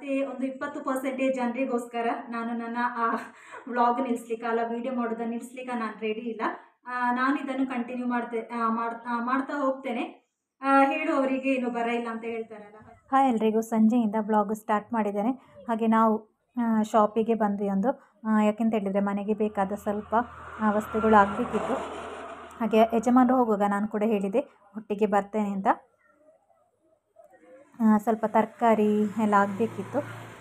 ಮತ್ತು ಒಂದು 20% ಜನರಿಗೋಸ್ಕರ ನಾನು ನನ್ನ ವ್ಲಾಗ್ ನಿಲ್ಲಿಸ್ಲಿಕ್ಕೆ ವೀಡಿಯೋ ಮಾಡೋದನ್ನು ನಿಲ್ಲಿಸ್ಲಿಕ್ಕೆ ನಾನು ರೆಡಿ ಇಲ್ಲ. ನಾನು ಇದನ್ನು ಕಂಟಿನ್ಯೂ ಮಾಡ್ತಾ ಹೋಗ್ತೇನೆ. ಹೇಳುವವರಿಗೆ ಏನು ಬರ ಇಲ್ಲ ಅಂತ ಹೇಳ್ತಾರಲ್ಲ. ಹಾಯ್ ಎಲ್ರಿಗೂ, ಸಂಜೆಯಿಂದ ಬ್ಲಾಗ್ ಸ್ಟಾರ್ಟ್ ಮಾಡಿದ್ದೇನೆ. ಹಾಗೆ ನಾವು ಶಾಪಿಗೆ ಬಂದ್ವಿ ಒಂದು, ಯಾಕೆಂತ ಹೇಳಿದರೆ ಮನೆಗೆ ಬೇಕಾದ ಸ್ವಲ್ಪ ವಸ್ತುಗಳು ಆಗಬೇಕಿತ್ತು. ಹಾಗೆ ಯಜಮಾನರು ಹೋಗುವಾಗ ನಾನು ಕೂಡ ಹೇಳಿದೆ ಒಟ್ಟಿಗೆ ಬರ್ತೇನೆ ಅಂತ. ಸ್ವಲ್ಪ ತರಕಾರಿ ಎಲ್ಲ ಆಗಬೇಕಿತ್ತು.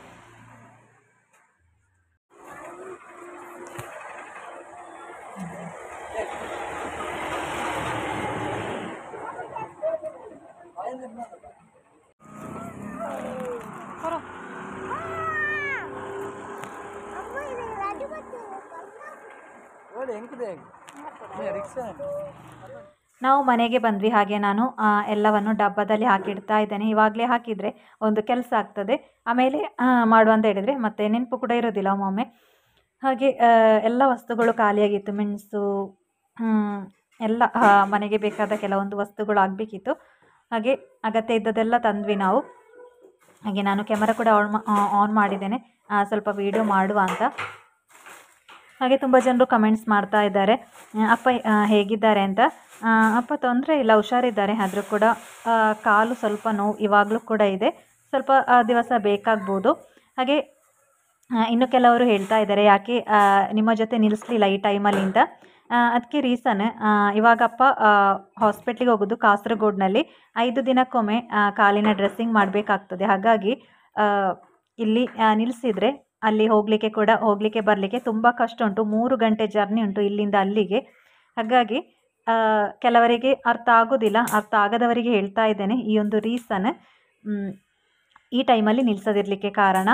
ನಾವು ಮನೆಗೆ ಬಂದ್ವಿ. ಹಾಗೆ ನಾನು ಎಲ್ಲವನ್ನು ಡಬ್ಬದಲ್ಲಿ ಹಾಕಿಡ್ತಾ ಇದ್ದೇನೆ. ಇವಾಗಲೇ ಹಾಕಿದರೆ ಒಂದು ಕೆಲಸ ಆಗ್ತದೆ, ಆಮೇಲೆ ಮಾಡುವಂತ ಹೇಳಿದರೆ ಮತ್ತೆ ನೆನಪು ಕೂಡ ಇರೋದಿಲ್ಲ ಒಮ್ಮೊಮ್ಮೆ. ಹಾಗೆ ಎಲ್ಲ ವಸ್ತುಗಳು ಖಾಲಿಯಾಗಿತ್ತು. ಮೆಣಸು ಎಲ್ಲ ಮನೆಗೆ ಬೇಕಾದ ಕೆಲವೊಂದು ವಸ್ತುಗಳು ಆಗಬೇಕಿತ್ತು. ಹಾಗೆ ಅಗತ್ಯ ಇದ್ದದೆಲ್ಲ ತಂದ್ವಿ ನಾವು. ಹಾಗೆ ನಾನು ಕ್ಯಾಮರಾ ಕೂಡ ಆನ್ ಮಾಡಿದ್ದೇನೆ, ಸ್ವಲ್ಪ ವೀಡಿಯೋ ಮಾಡುವ ಅಂತ. ಹಾಗೆ ತುಂಬ ಜನರು ಕಮೆಂಟ್ಸ್ ಮಾಡ್ತಾ ಇದ್ದಾರೆ, ಅಪ್ಪ ಹೇಗಿದ್ದಾರೆ ಅಂತ. ಅಪ್ಪ ತೊಂದರೆ ಇಲ್ಲ, ಹುಷಾರಿದ್ದಾರೆ. ಆದರೂ ಕೂಡ ಕಾಲು ಸ್ವಲ್ಪ ನೋವು ಇವಾಗಲೂ ಕೂಡ ಇದೆ, ಸ್ವಲ್ಪ ದಿವಸ ಬೇಕಾಗ್ಬೋದು. ಹಾಗೆ ಇನ್ನು ಕೆಲವರು ಹೇಳ್ತಾ ಇದ್ದಾರೆ ಯಾಕೆ ನಿಮ್ಮ ಜೊತೆ ನಿಲ್ಲಿಸಲಿಲ್ಲ ಈ ಟೈಮಲ್ಲಿ ಅಂತ. ಅದಕ್ಕೆ ರೀಸನ್, ಇವಾಗಪ್ಪ ಹಾಸ್ಪಿಟ್ಲಿಗೆ ಹೋಗೋದು ಕಾಸರಗೋಡಿನಲ್ಲಿ. 5 ದಿನಕ್ಕೊಮ್ಮೆ ಕಾಲಿನ ಡ್ರೆಸ್ಸಿಂಗ್ ಮಾಡಬೇಕಾಗ್ತದೆ. ಹಾಗಾಗಿ ಇಲ್ಲಿ ನಿಲ್ಲಿಸಿದರೆ ಅಲ್ಲಿ ಹೋಗಲಿಕ್ಕೆ ಬರಲಿಕ್ಕೆ ತುಂಬ ಕಷ್ಟ ಉಂಟು. 3 ಗಂಟೆ ಜರ್ನಿ ಉಂಟು ಇಲ್ಲಿಂದ ಅಲ್ಲಿಗೆ. ಹಾಗಾಗಿ ಕೆಲವರಿಗೆ ಅರ್ಥ ಆಗೋದಿಲ್ಲ. ಅರ್ಥ ಆಗದವರಿಗೆ ಹೇಳ್ತಾ ಇದ್ದೇನೆ ಈ ಒಂದು ರೀಸನ್, ಈ ಟೈಮಲ್ಲಿ ನಿಲ್ಲಿಸದಿರಲಿಕ್ಕೆ ಕಾರಣ.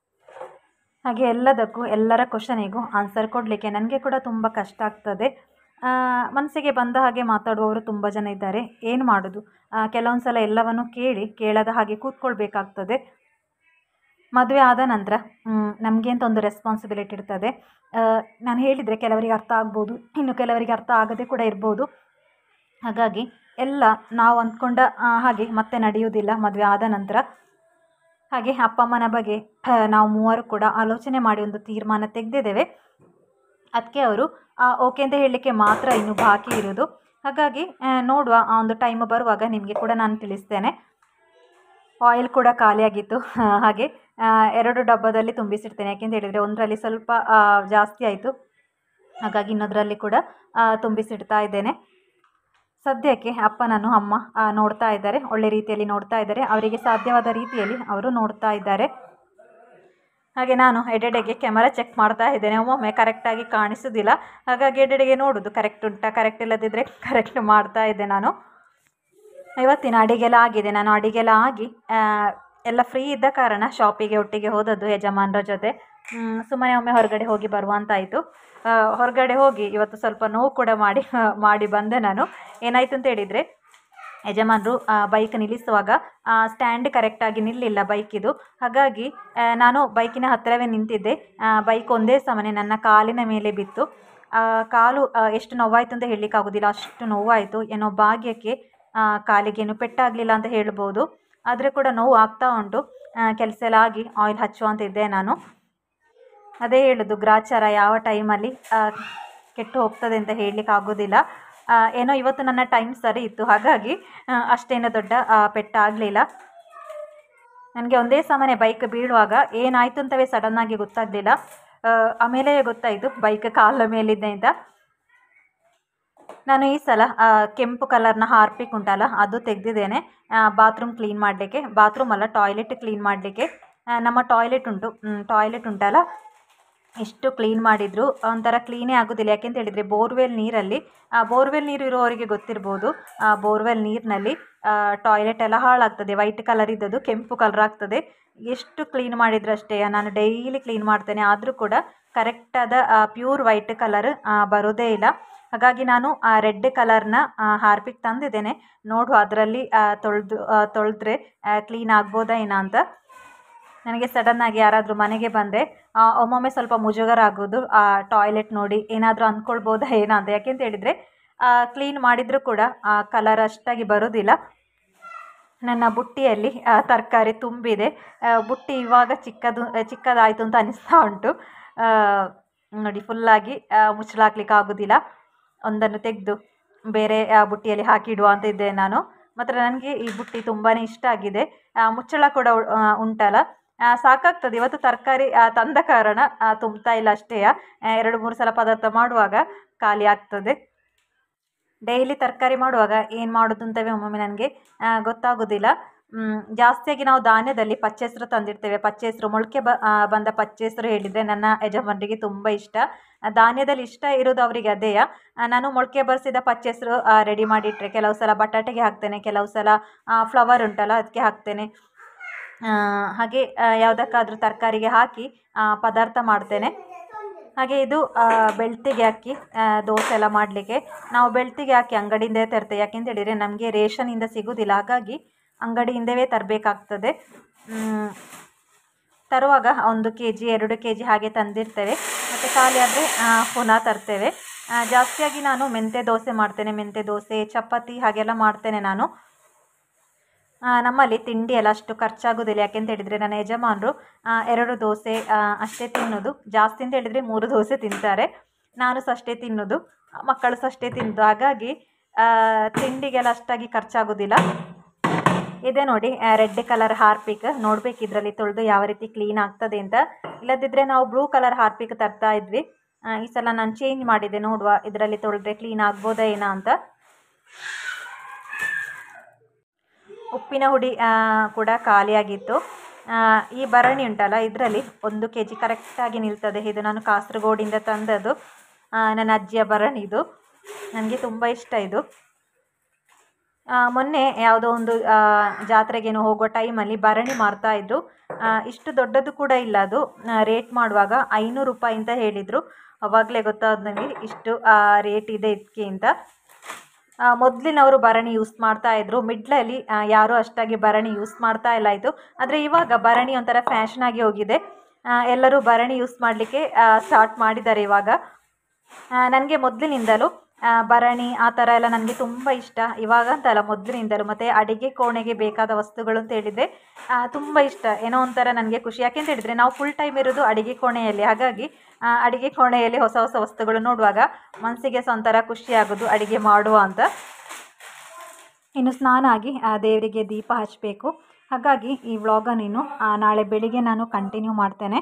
ಹಾಗೆ ಎಲ್ಲದಕ್ಕೂ ಎಲ್ಲರ ಕ್ವಶನಿಗೂ ಆನ್ಸರ್ ಕೊಡಲಿಕ್ಕೆ ನನಗೆ ಕೂಡ ತುಂಬ ಕಷ್ಟ ಆಗ್ತದೆ. ಮನಸ್ಸಿಗೆ ಬಂದ ಹಾಗೆ ಮಾತಾಡುವವರು ತುಂಬ ಜನ ಇದ್ದಾರೆ. ಏನು ಮಾಡೋದು, ಕೆಲವೊಂದು ಸಲ ಎಲ್ಲವನ್ನು ಕೇಳದ ಹಾಗೆ ಕೂತ್ಕೊಳ್ಬೇಕಾಗ್ತದೆ. ಮದುವೆ ಆದ ನಂತರ ನಮಗೆ ಅಂತ ಒಂದು ರೆಸ್ಪಾನ್ಸಿಬಿಲಿಟಿ ಇರ್ತದೆ. ನಾನು ಹೇಳಿದರೆ ಕೆಲವರಿಗೆ ಅರ್ಥ ಆಗ್ಬೋದು, ಇನ್ನು ಕೆಲವರಿಗೆ ಅರ್ಥ ಆಗದೆ ಕೂಡ ಇರ್ಬೋದು. ಹಾಗಾಗಿ ಎಲ್ಲ ನಾವು ಅಂದ್ಕೊಂಡ ಹಾಗೆ ಮತ್ತೆ ನಡೆಯುವುದಿಲ್ಲ ಮದುವೆ ಆದ ನಂತರ. ಹಾಗೆ ಅಪ್ಪ ಅಮ್ಮನ ಬಗ್ಗೆ ನಾವು ಮೂವರು ಕೂಡ ಆಲೋಚನೆ ಮಾಡಿ ಒಂದು ತೀರ್ಮಾನ ತೆಗೆದಿದ್ದೇವೆ. ಅದಕ್ಕೆ ಅವರು ಓಕೆ ಅಂತ ಹೇಳಲಿಕ್ಕೆ ಮಾತ್ರ ಇನ್ನು ಬಾಕಿ ಇರೋದು. ಹಾಗಾಗಿ ನೋಡುವ, ಆ ಒಂದು ಟೈಮ್ ಬರುವಾಗ ನಿಮಗೆ ಕೂಡ ನಾನು ತಿಳಿಸ್ತೇನೆ. ಆಯಿಲ್ ಕೂಡ ಖಾಲಿಯಾಗಿತ್ತು, ಹಾಗೆ 2 ಡಬ್ಬದಲ್ಲಿ ತುಂಬಿಸಿಡ್ತೇನೆ. ಯಾಕೆಂತ ಹೇಳಿದರೆ ಒಂದರಲ್ಲಿ ಸ್ವಲ್ಪ ಜಾಸ್ತಿ ಆಯಿತು, ಹಾಗಾಗಿ ಇನ್ನೊಂದರಲ್ಲಿ ಕೂಡ ತುಂಬಿಸಿಡ್ತಾ ಇದ್ದೇನೆ. ಸದ್ಯಕ್ಕೆ ಅಪ್ಪನನ್ನು ಅಮ್ಮ ನೋಡ್ತಾ ಇದ್ದಾರೆ, ಒಳ್ಳೆ ರೀತಿಯಲ್ಲಿ ನೋಡ್ತಾ ಇದ್ದಾರೆ. ಅವರಿಗೆ ಸಾಧ್ಯವಾದ ರೀತಿಯಲ್ಲಿ ಅವರು ನೋಡ್ತಾ ಇದ್ದಾರೆ. ಹಾಗೆ ನಾನು ಎಡೆಡೆಗೆ ಕ್ಯಾಮರಾ ಚೆಕ್ ಮಾಡ್ತಾ ಇದ್ದೇನೆ. ಒಮ್ಮೊಮ್ಮೆ ಕರೆಕ್ಟಾಗಿ ಕಾಣಿಸೋದಿಲ್ಲ, ಹಾಗಾಗಿ ಎಡೆಡೆಗೆ ನೋಡೋದು ಕರೆಕ್ಟ್ ಉಂಟಾ, ಕರೆಕ್ಟ್ ಇಲ್ಲದಿದ್ದರೆ ಕರೆಕ್ಟ್ ಮಾಡ್ತಾ ಇದ್ದೆ ನಾನು. ಇವತ್ತಿನ ಅಡಿಗೆಲ್ಲ ಆಗಿದೆ. ನಾನು ಅಡಿಗೆಲ್ಲ ಆಗಿ ಎಲ್ಲ ಫ್ರೀ ಇದ್ದ ಕಾರಣ ಶಾಪಿಗೆ ಒಟ್ಟಿಗೆ ಹೋದದ್ದು ಯಜಮಾನರ ಜೊತೆ. ಸುಮ್ಮನೆ ಒಮ್ಮೆ ಹೊರಗಡೆ ಹೋಗಿ ಬರುವಂತಾಯಿತು. ಹೊರಗಡೆ ಹೋಗಿ ಇವತ್ತು ಸ್ವಲ್ಪ ನೋವು ಕೂಡ ಮಾಡಿ ಬಂದೆ ನಾನು. ಏನಾಯಿತು ಅಂತ ಹೇಳಿದರೆ, ಯಜಮಾನರು ಬೈಕ್ ನಿಲ್ಲಿಸುವಾಗ ಸ್ಟ್ಯಾಂಡ್ ಕರೆಕ್ಟಾಗಿ ನಿಲ್ಲಿಲ್ಲ ಬೈಕಿದು. ಹಾಗಾಗಿ ನಾನು ಬೈಕಿನ ಹತ್ತಿರವೇ ನಿಂತಿದ್ದೆ. ಬೈಕ್ ಒಂದೇ ಸಮನೆ ನನ್ನ ಕಾಲಿನ ಮೇಲೆ ಬಿತ್ತು. ಕಾಲು ಎಷ್ಟು ನೋವಾಯಿತು ಅಂತ ಹೇಳಲಿಕ್ಕಾಗೋದಿಲ್ಲ, ಅಷ್ಟು ನೋವಾಯಿತು. ಏನೋ ಭಾಗ್ಯಕ್ಕೆ ಕಾಲಿಗೇನು ಪೆಟ್ಟಾಗಲಿಲ್ಲ ಅಂತ ಹೇಳ್ಬೋದು, ಆದರೆ ಕೂಡ ನೋವು ಆಗ್ತಾ ಉಂಟು. ಕೆಲಸ ಎಲ್ಲ ಆಗಿ ಆಯಿಲ್ ಹಚ್ಚುವಂತಿದ್ದೆ ನಾನು. ಅದೇ ಹೇಳೋದು, ಗ್ರಾಚಾರ ಯಾವ ಟೈಮಲ್ಲಿ ಕೆಟ್ಟು ಹೋಗ್ತದೆ ಅಂತ ಹೇಳಲಿಕ್ಕೆ ಆಗೋದಿಲ್ಲ. ಏನೋ ಇವತ್ತು ನನ್ನ ಟೈಮ್ ಸರಿ ಇತ್ತು, ಹಾಗಾಗಿ ಅಷ್ಟೇನೋ ದೊಡ್ಡ ಪೆಟ್ಟಾಗಲಿಲ್ಲ. ನನಗೆ ಒಂದೇ ಸಮನೆ ಬೈಕ್ ಬೀಳುವಾಗ ಏನಾಯಿತು ಅಂತವೇ ಸಡನ್ನಾಗಿ ಗೊತ್ತಾಗಲಿಲ್ಲ. ಆಮೇಲೆ ಗೊತ್ತಾಯಿತು ಬೈಕ್ ಕಾಲ ಮೇಲಿದ್ದೆ ಅಂತ. ನಾನು ಈ ಸಲ ಕೆಂಪು ಕಲರ್ನ ಹಾರ್ಪಿಕ್ ಉಂಟಲ್ಲ ಅದು ತೆಗೆದಿದ್ದೇನೆ, ಬಾತ್ರೂಮ್ ಕ್ಲೀನ್ ಮಾಡಲಿಕ್ಕೆ. ಬಾತ್ರೂಮ್ ಅಲ್ಲ, ಟಾಯ್ಲೆಟ್ ಕ್ಲೀನ್ ಮಾಡಲಿಕ್ಕೆ. ನಮ್ಮ ಟಾಯ್ಲೆಟ್ ಉಂಟಲ್ಲ, ಎಷ್ಟು ಕ್ಲೀನ್ ಮಾಡಿದರೂ ಒಂಥರ ಕ್ಲೀನೇ ಆಗೋದಿಲ್ಲ. ಯಾಕೆಂತ ಹೇಳಿದರೆ ಬೋರ್ವೆಲ್ ನೀರು ಇರೋವರಿಗೆ ಗೊತ್ತಿರ್ಬೋದು. ಬೋರ್ವೆಲ್ ನೀರಿನಲ್ಲಿ ಟಾಯ್ಲೆಟ್ ಎಲ್ಲ ಹಾಳಾಗ್ತದೆ. ವೈಟ್ ಕಲರ್ ಇದ್ದದ್ದು ಕೆಂಪು ಕಲರ್ ಆಗ್ತದೆ. ಎಷ್ಟು ಕ್ಲೀನ್ ಮಾಡಿದರೂ ಅಷ್ಟೇ. ನಾನು ಡೈಲಿ ಕ್ಲೀನ್ ಮಾಡ್ತೇನೆ, ಆದರೂ ಕೂಡ ಕರೆಕ್ಟಾದ ಪ್ಯೂರ್ ವೈಟ್ ಕಲರ್ ಬರೋದೇ ಇಲ್ಲ. ಹಾಗಾಗಿ ನಾನು ರೆಡ್ ಕಲರ್ನ ಹಾರ್ಪಿಕ್ ತಂದಿದ್ದೇನೆ. ನೋಡುವ ಅದರಲ್ಲಿ ತೊಳೆದ್ರೆ ಕ್ಲೀನ್ ಆಗ್ಬೋದಾ ಏನೋ ಅಂತ. ನನಗೆ ಸಡನ್ನಾಗಿ ಯಾರಾದರೂ ಮನೆಗೆ ಬಂದರೆ ಒಮ್ಮೊಮ್ಮೆ ಸ್ವಲ್ಪ ಮುಜುಗರ ಆಗೋದು, ಟಾಯ್ಲೆಟ್ ನೋಡಿ ಏನಾದರೂ ಅಂದ್ಕೊಳ್ಬೋದಾ ಏನೋ ಅಂತ. ಯಾಕೆಂತ ಹೇಳಿದರೆ ಕ್ಲೀನ್ ಮಾಡಿದರೂ ಕೂಡ ಕಲರ್ ಅಷ್ಟಾಗಿ ಬರೋದಿಲ್ಲ. ನನ್ನ ಬುಟ್ಟಿಯಲ್ಲಿ ತರಕಾರಿ ತುಂಬಿದೆ. ಬುಟ್ಟಿ ಇವಾಗ ಚಿಕ್ಕದಾಯಿತು ಅಂತ ಅನಿಸ್ತಾ ಉಂಟು. ನೋಡಿ ಫುಲ್ಲಾಗಿ ಮುಚ್ಚಲಾಕ್ಲಿಕ್ಕೆ ಆಗೋದಿಲ್ಲ. ಒಂದನ್ನು ತೆಗೆದು ಬೇರೆ ಬುಟ್ಟಿಯಲ್ಲಿ ಹಾಕಿಡುವ ಅಂತ ಇದ್ದೇನೆ ನಾನು. ಮಾತ್ರ ನನಗೆ ಈ ಬುಟ್ಟಿ ತುಂಬಾ ಇಷ್ಟ ಆಗಿದೆ. ಮುಚ್ಚಳ ಕೂಡ ಉಂಟಲ್ಲ, ಸಾಕಾಗ್ತದೆ. ಇವತ್ತು ತರಕಾರಿ ತಂದ ಕಾರಣ ತುಂಬ್ತಾ ಇಲ್ಲ ಅಷ್ಟೇ. 2-3 ಸಲ ಪದಾರ್ಥ ಮಾಡುವಾಗ ಖಾಲಿ ಆಗ್ತದೆ. ಡೈಲಿ ತರಕಾರಿ ಮಾಡುವಾಗ ಏನು ಮಾಡೋದು ಅಂತವೇ ಒಮ್ಮೊಮ್ಮೆ ನನಗೆ ಗೊತ್ತಾಗೋದಿಲ್ಲ. ಜಾಸ್ತಿಯಾಗಿ ನಾವು ಧಾನ್ಯದಲ್ಲಿ ಪಚ್ಚೆಸರು ತಂದಿರ್ತೇವೆ. ಪಚ್ಚೆಸರು ಮೊಳಕೆ ಬಂದ ಪಚ್ಚೆಸರು ಹೇಳಿದರೆ ನನ್ನ ಯಜಮಾನರಿಗೆ ತುಂಬ ಇಷ್ಟ. ಧಾನ್ಯದಲ್ಲಿ ಇಷ್ಟ ಇರೋದು ಅವರಿಗೆ ಅದೇ. ನಾನು ಮೊಳಕೆ ಬರಿಸಿದ ಪಚ್ಚೆಸರು ರೆಡಿ ಮಾಡಿಟ್ಟರೆ ಕೆಲವು ಸಲ ಬಟಾಟೆಗೆ ಹಾಕ್ತೇನೆ, ಕೆಲವು ಸಲ ಫ್ಲವರ್ ಉಂಟಲ್ಲ ಅದಕ್ಕೆ ಹಾಕ್ತೇನೆ. ಹಾಗೆ ಯಾವುದಕ್ಕಾದ್ರೂ ತರಕಾರಿಗೆ ಹಾಕಿ ಪದಾರ್ಥ ಮಾಡ್ತೇನೆ. ಹಾಗೆ ಇದು ಬೆಳ್ತಿಗೆ ಅಕ್ಕಿ, ದೋಸೆ ಎಲ್ಲ ಮಾಡಲಿಕ್ಕೆ ನಾವು ಬೆಳ್ತಿಗೆ ಅಕ್ಕಿ ಅಂಗಡಿಯಿಂದಲೇ ತರ್ತೇವೆ. ಯಾಕೆಂತ ಹೇಳಿದರೆ ನಮಗೆ ರೇಷನಿಂದ ಸಿಗೋದಿಲ್ಲ, ಹಾಗಾಗಿ ಅಂಗಡಿಯಿಂದವೇ ತರಬೇಕಾಗ್ತದೆ. ತರುವಾಗ 1 kg 2 kg ಹಾಗೆ ತಂದಿರ್ತೇವೆ, ಮತ್ತು ಖಾಲಿ ಆದರೆ ಪುನಃ ತರ್ತೇವೆ. ಜಾಸ್ತಿಯಾಗಿ ನಾನು ಮೆಂತ್ಯ ದೋಸೆ ಮಾಡ್ತೇನೆ. ಮೆಂತ್ಯ ದೋಸೆ, ಚಪಾತಿ ಹಾಗೆಲ್ಲ ಮಾಡ್ತೇನೆ ನಾನು. ನಮ್ಮಲ್ಲಿ ತಿಂಡಿ ಎಲ್ಲ ಅಷ್ಟು ಖರ್ಚಾಗೋದಿಲ್ಲ. ಯಾಕೆಂತ ಹೇಳಿದರೆ ನನ್ನ ಯಜಮಾನರು 2 ದೋಸೆ ಅಷ್ಟೇ ತಿನ್ನೋದು. ಜಾಸ್ತಿ ಅಂತ ಹೇಳಿದರೆ 3 ದೋಸೆ ತಿಂತಾರೆ. ನಾನು ಸಹ ಅಷ್ಟೇ ತಿನ್ನೋದು, ಮಕ್ಕಳು ಸಹ ಅಷ್ಟೇ ತಿನ್ನೋದು. ಹಾಗಾಗಿ ತಿಂಡಿಗೆಲ್ಲ ಅಷ್ಟಾಗಿ ಖರ್ಚಾಗೋದಿಲ್ಲ. ಇದೆ ನೋಡಿ ರೆಡ್ ಕಲರ್ ಹಾರ್ಪಿಕ್. ನೋಡಬೇಕು ಇದರಲ್ಲಿ ತೊಳೆದು ಯಾವ ರೀತಿ ಕ್ಲೀನ್ ಆಗ್ತದೆ ಅಂತ. ಇಲ್ಲದಿದ್ದರೆ ನಾವು ಬ್ಲೂ ಕಲರ್ ಹಾರ್ಪಿಕ್ ತರ್ತಾ ಇದ್ವಿ. ಈ ಸಲ ನಾನು ಚೇಂಜ್ ಮಾಡಿದೆ, ನೋಡುವ ಇದರಲ್ಲಿ ತೊಳೆದ್ರೆ ಕ್ಲೀನ್ ಆಗ್ಬೋದಾ ಏನೋ ಅಂತ. ಉಪ್ಪಿನ ಹುಡಿ ಕೂಡ ಖಾಲಿಯಾಗಿತ್ತು. ಈ ಭರಣಿ ಉಂಟಲ್ಲ, ಇದರಲ್ಲಿ 1 kg ಕರೆಕ್ಟಾಗಿ ನಿಲ್ತದೆ. ಇದು ನಾನು ಕಾಸರಗೋಡಿಂದ ತಂದದ್ದು, ನನ್ನ ಅಜ್ಜಿಯ ಭರಣಿ. ಇದು ನನಗೆ ತುಂಬ ಇಷ್ಟ. ಇದು ಮೊನ್ನೆ ಯಾವುದೋ ಒಂದು ಜಾತ್ರೆಗೇನೋ ಹೋಗುವ ಟೈಮಲ್ಲಿ ಭರಣಿ ಮಾರ್ತಾಯಿದ್ರು. ಇಷ್ಟು ದೊಡ್ಡದು ಕೂಡ ಇಲ್ಲ ಅದು. ರೇಟ್ ಮಾಡುವಾಗ 500 ರೂಪಾಯಿ ಅಂತ ಹೇಳಿದರು. ಆವಾಗಲೇ ಗೊತ್ತಾದ ನನಗೆ ಇಷ್ಟು ರೇಟ್ ಇದೆ ಇದಕ್ಕೆ ಅಂತ. ಮೊದಲಿನವರು ಭರಣಿ ಯೂಸ್ ಮಾಡ್ತಾಯಿದ್ರು. ಮಿಡ್ಲಲ್ಲಿ ಯಾರೂ ಅಷ್ಟಾಗಿ ಭರಣಿ ಯೂಸ್ ಮಾಡ್ತಾ ಇಲ್ಲ ಆಯಿತು. ಆದರೆ ಇವಾಗ ಭರಣಿ ಒಂಥರ ಫ್ಯಾಷನ್ ಆಗಿ ಹೋಗಿದೆ. ಎಲ್ಲರೂ ಭರಣಿ ಯೂಸ್ ಮಾಡಲಿಕ್ಕೆ ಸ್ಟಾರ್ಟ್ ಮಾಡಿದ್ದಾರೆ ಇವಾಗ. ನನಗೆ ಮೊದಲಿನಿಂದಲೂ ಭರಣಿ ಆ ಥರ ಎಲ್ಲ ನನಗೆ ತುಂಬ ಇಷ್ಟ. ಇವಾಗ ಅಂತಲ್ಲ, ಮೊದಲಿನಿಂದಲೂ. ಮತ್ತು ಅಡುಗೆ ಕೋಣೆಗೆ ಬೇಕಾದ ವಸ್ತುಗಳು ಅಂತ ಹೇಳಿದರೆ ತುಂಬ ಇಷ್ಟ. ಏನೋ ಒಂಥರ ನನಗೆ ಖುಷಿ. ಯಾಕೆಂತ ಹೇಳಿದರೆ ನಾವು ಫುಲ್ ಟೈಮ್ ಇರೋದು ಅಡುಗೆ ಕೋಣೆಯಲ್ಲಿ. ಹಾಗಾಗಿ ಅಡುಗೆ ಕೋಣೆಯಲ್ಲಿ ಹೊಸ ಹೊಸ ವಸ್ತುಗಳು ನೋಡುವಾಗ ಮನಸ್ಸಿಗೆ ಸಹ ಒಂಥರ ಖುಷಿಯಾಗೋದು ಅಡುಗೆ ಮಾಡುವ ಅಂತ. ಇನ್ನು ಸ್ನಾನ ಆಗಿ ದೇವರಿಗೆ ದೀಪ ಹಚ್ಚಬೇಕು. ಹಾಗಾಗಿ ಈ ವ್ಲಾಗನ್ನು ನಾಳೆ ಬೆಳಿಗ್ಗೆ ನಾನು ಕಂಟಿನ್ಯೂ ಮಾಡ್ತೇನೆ.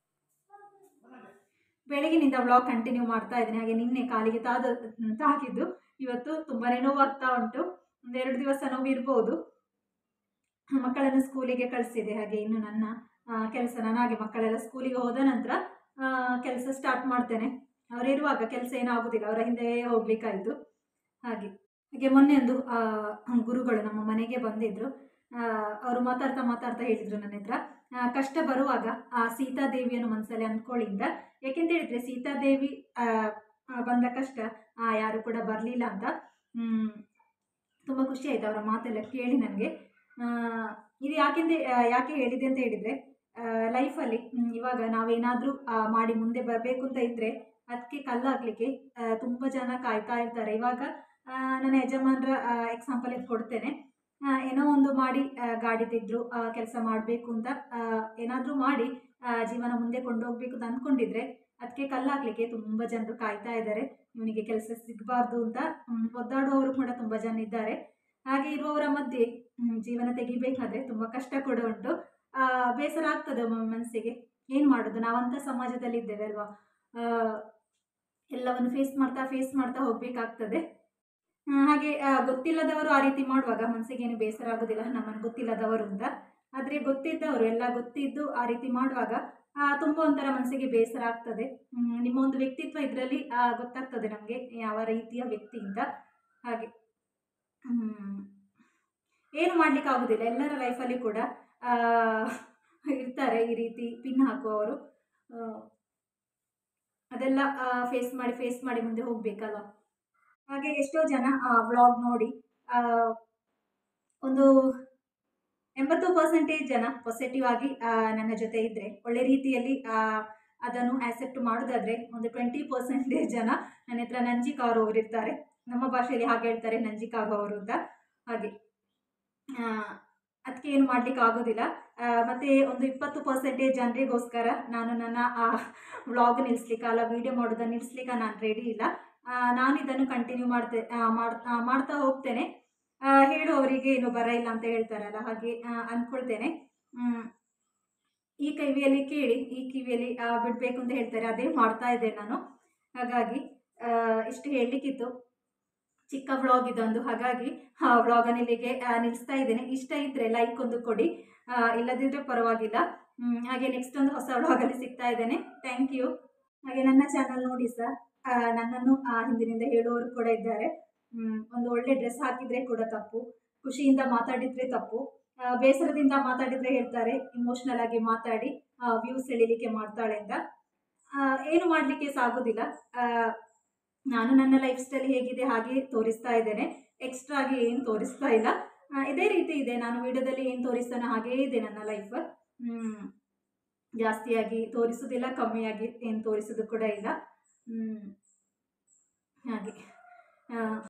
ಬೆಳಗಿನಿಂದ ವ್ಲಾಗ್ ಕಂಟಿನ್ಯೂ ಮಾಡ್ತಾ ಇದ್ದೀನಿ. ಹಾಗೆ ನಿನ್ನೆ ಕಾಲಿಗೆ ತಾಗಿದ್ದು ಇವತ್ತು ತುಂಬಾ ನೋವಾಗ್ತಾ ಉಂಟು. 1-2 ದಿವಸ ನೋವಿರ್ಬೋದು. ಮಕ್ಕಳನ್ನು ಸ್ಕೂಲಿಗೆ ಕಳಿಸಿದೆ. ಹಾಗೆ ಇನ್ನು ನನ್ನ ಕೆಲಸ, ನಾನು ಹಾಗೆ ಮಕ್ಕಳೆಲ್ಲ ಸ್ಕೂಲಿಗೆ ಹೋದ ನಂತರ ಕೆಲಸ ಸ್ಟಾರ್ಟ್ ಮಾಡ್ತೇನೆ. ಅವರಿರುವಾಗ ಕೆಲಸ ಏನಾಗೋದಿಲ್ಲ, ಅವರ ಹಿಂದೆ ಹೋಗ್ಲಿಕ್ಕಾಯಿತು. ಹಾಗೆ ಮೊನ್ನೆ ಒಂದು ಗುರುಗಳು ನಮ್ಮ ಮನೆಗೆ ಬಂದಿದ್ದರು. ಅವರು ಮಾತಾಡ್ತಾ ಹೇಳಿದರು ನನ್ನ ಹತ್ರ, ಕಷ್ಟ ಬರುವಾಗ ಆ ಸೀತಾದೇವಿಯನ್ನು ಮನಸ್ಸಲ್ಲಿ ಅಂದ್ಕೊಳ್ಳಿ ಅಂತ. ಯಾಕೆಂತ ಹೇಳಿದರೆ ಸೀತಾದೇವಿ ಬಂದ ಕಷ್ಟ ಯಾರು ಕೂಡ ಬರಲಿಲ್ಲ ಅಂತ. ತುಂಬ ಖುಷಿ ಆಯಿತು ಅವರ ಮಾತೆಲ್ಲ ಕೇಳಿ ನನಗೆ. ಇದು ಯಾಕೆ ಹೇಳಿದೆ ಅಂತ ಹೇಳಿದರೆ, ಲೈಫಲ್ಲಿ ಇವಾಗ ನಾವೇನಾದರೂ ಮಾಡಿ ಮುಂದೆ ಬರಬೇಕು ಅಂತ ಇದ್ದರೆ ಅದಕ್ಕೆ ಕಲ್ಲಾಗಲಿಕ್ಕೆ ತುಂಬ ಜನ ಕಾಯ್ತಾ ಇರ್ತಾರೆ. ಇವಾಗ ನನ್ನ ಯಜಮಾನರ ಎಕ್ಸಾಂಪಲ್ ಕೊಡ್ತೇನೆ. ಏನೋ ಒಂದು ಮಾಡಿ ಗಾಡಿ ತೆಗೆದ್ರು, ಕೆಲಸ ಮಾಡಬೇಕು ಅಂತ ಏನಾದರೂ ಮಾಡಿ ಜೀವನ ಮುಂದೆ ಕೊಂಡೋಗ್ಬೇಕು ಅಂತ ಅಂದ್ಕೊಂಡಿದ್ರೆ ಅದಕ್ಕೆ ಕಲ್ಲಾಗಲಿಕ್ಕೆ ತುಂಬ ಜನರು ಕಾಯ್ತಾ ಇದ್ದಾರೆ. ಇವನಿಗೆ ಕೆಲಸ ಸಿಗಬಾರ್ದು ಅಂತ ಒದ್ದಾಡುವವರು ಕೂಡ ತುಂಬ ಜನ ಇದ್ದಾರೆ. ಹಾಗೆ ಇರುವವರ ಮಧ್ಯೆ ಜೀವನ ತೆಗಿಬೇಕಾದ್ರೆ ತುಂಬ ಕಷ್ಟ ಕೂಡ ಉಂಟು. ಬೇಸರ ಆಗ್ತದೆ ಮನಸ್ಸಿಗೆ. ಏನು ಮಾಡೋದು, ನಾವಂಥ ಸಮಾಜದಲ್ಲಿ ಇದ್ದೇವೆ ಅಲ್ವಾ. ಎಲ್ಲವನ್ನು ಫೇಸ್ ಮಾಡ್ತಾ ಹೋಗಬೇಕಾಗ್ತದೆ. ಹಾಗೆ ಗೊತ್ತಿಲ್ಲದವರು ಆ ರೀತಿ ಮಾಡುವಾಗ ಮನಸ್ಸಿಗೆ ಏನು ಬೇಸರ ಆಗೋದಿಲ್ಲ, ನಮ್ಮನ್ನು ಗೊತ್ತಿಲ್ಲದವರು ಅಂತ. ಆದರೆ ಗೊತ್ತಿದ್ದವರು ಎಲ್ಲ ಗೊತ್ತಿದ್ದು ಆ ರೀತಿ ಮಾಡುವಾಗ ತುಂಬ ಒಂಥರ ಮನಸ್ಸಿಗೆ ಬೇಸರ ಆಗ್ತದೆ. ನಿಮ್ಮ ಒಂದು ವ್ಯಕ್ತಿತ್ವ ಇದರಲ್ಲಿ ಗೊತ್ತಾಗ್ತದೆ ನಮಗೆ ಯಾವ ರೀತಿಯ ವ್ಯಕ್ತಿ ಅಂತ. ಹಾಗೆ ಏನು ಮಾಡಲಿಕ್ಕೆ ಆಗೋದಿಲ್ಲ. ಎಲ್ಲರ ಲೈಫಲ್ಲಿ ಕೂಡ ಇರ್ತಾರೆ ಈ ರೀತಿ ಪಿನ್ ಹಾಕುವವರು. ಅದೆಲ್ಲ ಫೇಸ್ ಮಾಡಿ ಮುಂದೆ ಹೋಗಬೇಕಲ್ವ. ಹಾಗೆ ಎಷ್ಟೋ ಜನ ವ್ಲಾಗ್ ನೋಡಿ ಒಂದು 80% ಜನ ಪಾಸಿಟಿವ್ ಆಗಿ ನನ್ನ ಜೊತೆ ಇದ್ದರೆ, ಒಳ್ಳೆ ರೀತಿಯಲ್ಲಿ ಅದನ್ನು ಆಕ್ಸೆಪ್ಟ್ ಮಾಡೋದಾದರೆ, ಒಂದು 20% ಜನ ನನ್ನ ಹತ್ರ ನಂಜಿ ಕಾರುವವರು ಇರ್ತಾರೆ. ನಮ್ಮ ಭಾಷೆಯಲ್ಲಿ ಹಾಗೆ ಹೇಳ್ತಾರೆ, ನಂಜಿ ಕಾರುವವರು ಅಂತ. ಹಾಗೆ ಅದಕ್ಕೆ ಏನು ಮಾಡ್ಲಿಕ್ಕೆ ಆಗೋದಿಲ್ಲ. ಮತ್ತು ಒಂದು 20% ಜನರಿಗೋಸ್ಕರ ನಾನು ನನ್ನ ವ್ಲಾಗ್ ನಿಲ್ಲಿಸ್ಲಿಕ್ಕೆ ಅಲ್ಲ, ವೀಡಿಯೋ ಮಾಡೋದನ್ನು ನಿಲ್ಲಿಸ್ಲಿಕ್ಕೆ ನಾನು ರೆಡಿ ಇಲ್ಲ. ನಾನು ಇದನ್ನು ಕಂಟಿನ್ಯೂ ಮಾಡ್ತಾ ಹೋಗ್ತೇನೆ. ಹೇಳುವವರಿಗೆ ಏನು ಬರ ಇಲ್ಲ ಅಂತ ಹೇಳ್ತಾರಲ್ಲ, ಹಾಗೆ ಅಂದ್ಕೊಳ್ತೇನೆ. ಈ ಕಿವಿಯಲ್ಲಿ ಕೇಳಿ, ಈ ಕಿವಿಯಲ್ಲಿ ಬಿಡಬೇಕು ಅಂತ ಹೇಳ್ತಾರೆ, ಅದೇ ಮಾಡ್ತಾ ಇದ್ದೇನೆ ನಾನು. ಹಾಗಾಗಿ ಇಷ್ಟು ಹೇಳಲಿಕ್ಕಿತ್ತು. ಚಿಕ್ಕ ವ್ಲಾಗ್ ಇದೊಂದು, ಹಾಗಾಗಿ ವ್ಲಾಗನ್ನು ಇಲ್ಲಿಗೆ ನಿಲ್ಲಿಸ್ತಾ ಇದ್ದೇನೆ. ಇಷ್ಟ ಇದ್ದರೆ ಲೈಕ್ ಒಂದು ಕೊಡಿ, ಇಲ್ಲದಿದ್ದರೆ ಪರವಾಗಿಲ್ಲ. ಹಾಗೆ ನೆಕ್ಸ್ಟ್ ಒಂದು ಹೊಸ ವ್ಲಾಗಲ್ಲಿ ಸಿಗ್ತಾ ಇದ್ದೇನೆ. Thank you. ಹಾಗೆ ನನ್ನ ಚಾನಲ್ ನೋಡಿ ಸರ್, ನನ್ನನ್ನು ಹಿಂದಿನಿಂದ ಹೇಳುವವರು ಕೂಡ ಇದ್ದಾರೆ. ಒಂದು ಒಳ್ಳೆ ಡ್ರೆಸ್ ಹಾಕಿದರೆ ಕೂಡ ತಪ್ಪು, ಖುಷಿಯಿಂದ ಮಾತಾಡಿದರೆ ತಪ್ಪು, ಬೇಸರದಿಂದ ಮಾತಾಡಿದರೆ ಹೇಳ್ತಾರೆ ಇಮೋಷ್ನಲ್ ಆಗಿ ಮಾತಾಡಿ ವ್ಯೂಸ್ ಎಳಿಲಿಕ್ಕೆ ಮಾಡ್ತಾಳೆ ಅಂತ. ಏನು ಮಾಡಲಿಕ್ಕೆ ಸಾಗೋದಿಲ್ಲ. ನಾನು ನನ್ನ ಲೈಫ್ ಸ್ಟೈಲ್ ಹೇಗಿದೆ ಹಾಗೆ ತೋರಿಸ್ತಾ ಇದ್ದೇನೆ, ಎಕ್ಸ್ಟ್ರಾ ಆಗಿ ಏನು ತೋರಿಸ್ತಾ ಇಲ್ಲ. ಇದೇ ರೀತಿ ಇದೆ, ನಾನು ವಿಡಿಯೋದಲ್ಲಿ ಏನು ತೋರಿಸ್ತಾನೋ ಹಾಗೇ ಇದೆ ನನ್ನ ಲೈಫ್. ಜಾಸ್ತಿಯಾಗಿ ತೋರಿಸೋದಿಲ್ಲ, ಕಮ್ಮಿಯಾಗಿ ಏನು ತೋರಿಸೋದು ಕೂಡ ಇಲ್ಲ. ಹಾಗೆ